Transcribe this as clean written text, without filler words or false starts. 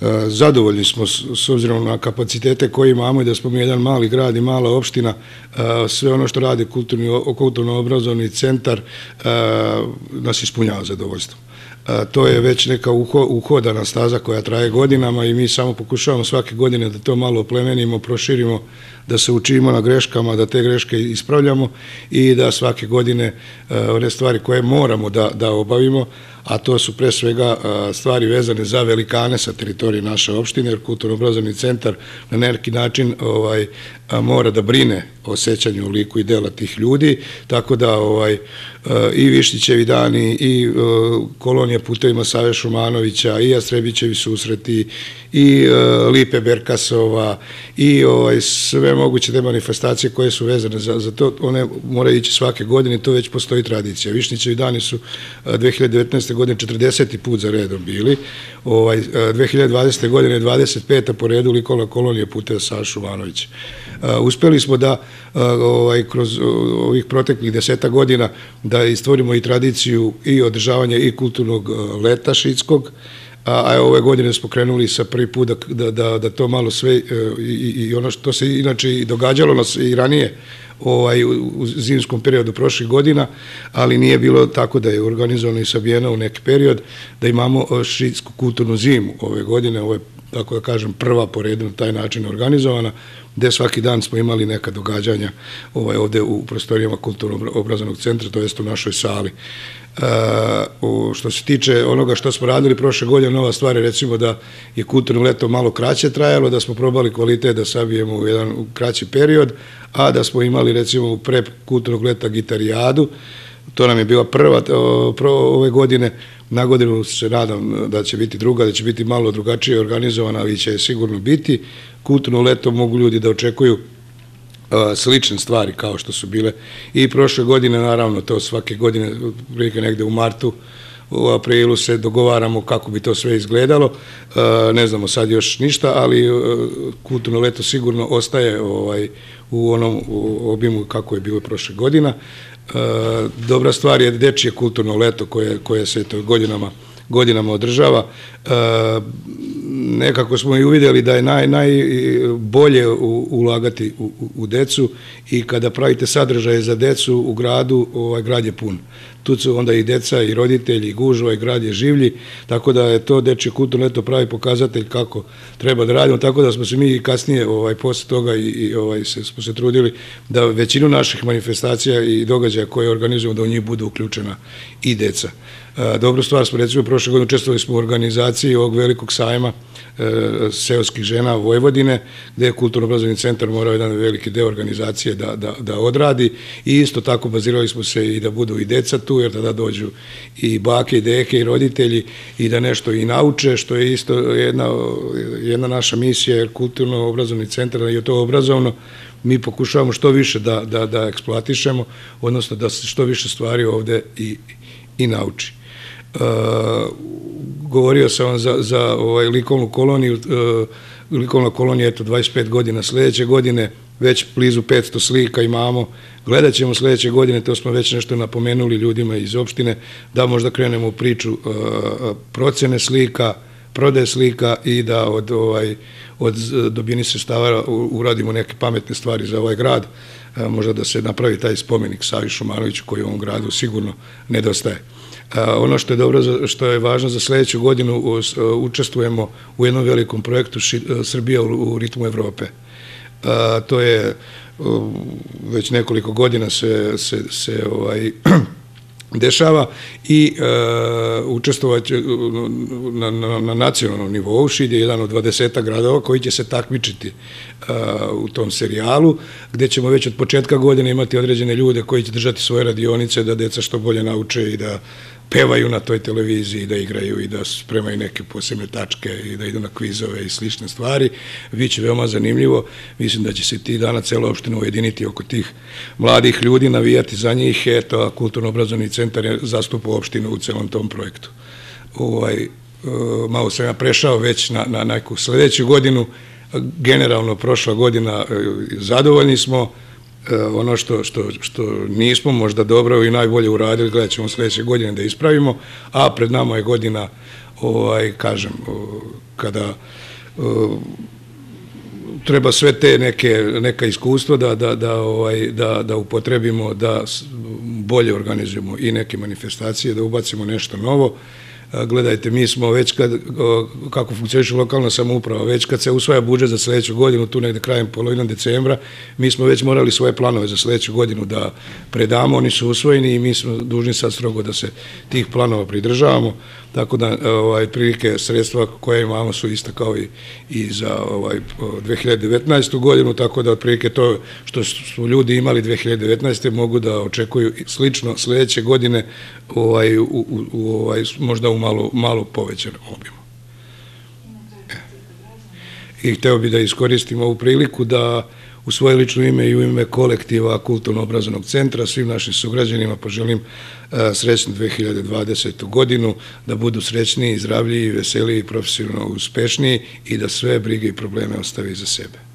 Zadovoljni smo s obzirom na kapacitete koje imamo i da smo mi jedan mali grad i mala opština. Sve ono što radi kulturno-obrazovni centar nas ispunjava zadovoljstvo. To je već neka uhodana staza koja traje godinama i mi samo pokušavamo svake godine da to malo oplemenimo, proširimo, da se učimo na greškama, da te greške ispravljamo i da svake godine one stvari koje moramo da obavimo, a to su pre svega stvari vezane za velikane sa teritorije naše opštine, jer kulturno-obrazovni centar na neki način mora da brine o sećanju, liku i dela tih ljudi, tako da i Višnjićevi dani i kolonija putevima Save Šumanovića i Jastrebićevi susreti i Lipe Berkasova i sve moguće te manifestacije koje su vezane za to, one moraju ići svake godine, to već postoji tradicija. Višnjićevi dani su 2019. godine 40. put za redom bili, 2020. godine 25. po redu likovna kolonija puteva Save Šumanovića. Uspeli smo da kroz ovih proteklih 10 godina da istvorimo i tradiciju i održavanja i kulturnog leta šidskog, a ove godine smo krenuli sa prvi put da to malo sve i ono što se inače i događalo nas i ranije u zimskom periodu prošlih godina, ali nije bilo tako da je organizovano i sabijeno u neki period, da imamo šidsku kulturnu zimu ove godine. Ovo je, tako da kažem, prva po redu na taj način organizovana, gde svaki dan smo imali neka događanja ovde u prostorijama kulturno-obrazovnog centra, to jest u našoj sali. Što se tiče onoga što smo radili prošle godine, nova stvar je recimo da je kulturno leto malo kraće trajalo, da smo probali kvalitet da sabijemo u jedan kraći period, a da smo imali recimo pre kulturnog leta gitarijadu. To nam je bila prva ove godine. Na godinu se nadam da će biti druga, da će biti malo drugačije organizovana, ali će sigurno biti. Kulturno leto mogu ljudi da očekuju slične stvari kao što su bile i prošle godine, naravno to svake godine, prilike negde u martu, u aprilu se dogovaramo kako bi to sve izgledalo, ne znamo sad još ništa, ali kulturno leto sigurno ostaje u onom obimu kako je bilo prošle godina. Dobra stvar je dečije kulturno leto koje se godinama održava. Nekako smo i uvidjeli da je najbolje ulagati u decu i kada pravite sadržaje za decu u gradu, grad je pun. Tu su onda i deca i roditelji i gužva i grad je življi, tako da je to dečje kulturno leto pravi pokazatelj kako treba da radimo, tako da smo se mi kasnije posle toga smo se trudili da većinu naših manifestacija i događaja koje organizujemo da u njih budu uključena i deca. Dobru stvar smo recimo prošle godine učestvovali smo u organizaciji ovog velikog sajma seoskih žena Vojvodine, gde je kulturno-obrazovni centar morao jedan veliki deo organizacije da odradi i isto tako bazirali smo se i da budu i deca tu, jer tada dođu i bake i deke i roditelji i da nešto i nauče, što je isto jedna naša misija, jer kulturno-obrazovni centar je to obrazovno, mi pokušavamo što više da eksploatišemo, odnosno da se što više stvari ovde i nauči. Govorio sam vam za likovnu koloniju, likovna kolonija je to 25 godina, sledeće godine već blizu 500 slika imamo, gledat ćemo sledeće godine, to smo već nešto napomenuli ljudima iz opštine, da možda krenemo u priču procene slika, prodaje slika i da od dobijenih sredstava uradimo neke pametne stvari za ovaj grad, možda da se napravi taj spomenik Savi Šumanoviću koji u ovom gradu sigurno nedostaje. Ono što je dobro, što je važno za sledeću godinu, učestvujemo u jednom velikom projektu Srbija u ritmu Evrope. To je već nekoliko godina se dešava i učestvovaće na nacionalnom nivou. Šid je jedan od 20 gradova koji će se takmičiti u tom serijalu, gde ćemo već od početka godine imati određene ljude koji će držati svoje radionice da deca što bolje nauče i da pevaju na toj televiziji, da igraju i da spremaju neke posebne tačke i da idu na kvizove i slične stvari. Biće veoma zanimljivo. Mislim da će se ti dana cela opština ujediniti oko tih mladih ljudi, navijati za njih. Eto, kulturno-obrazovni centar je zastupao opštinu u celom tom projektu. Malo sam ja prešao već na neku sledeću godinu. Generalno, prošla godina zadovoljni smo. Ono što nismo možda dobro i najbolje uradili, gledat ćemo sledeće godine da ispravimo, a pred nama je godina kažem, kada treba sve te neka iskustva da upotrebimo, da bolje organizujemo i neke manifestacije, da ubacimo nešto novo. Gledajte, mi smo već kako funkcioniše lokalna samouprava, već kad se usvaja budžet za sledeću godinu, tu negde krajem polovinom decembra, mi smo već morali svoje planove za sledeću godinu da predamo, oni su usvojeni i mi smo dužni sad strogo da se tih planova pridržavamo, tako da prilike sredstva koje imamo su ista kao i za 2019. godinu, tako da otprilike to što su ljudi imali 2019. mogu da očekuju slično sledeće godine, možda u malo povećanom obimu. I hteo bih da iskoristim ovu priliku da u svoje lično ime i u ime kolektiva Kulturno-obrazovnog centra svim našim sugrađanima poželim srećnu 2020. godinu, da budu srećniji, zdravliji, veseliji, profesionalno uspešniji i da sve brige i probleme ostavi iza sebe.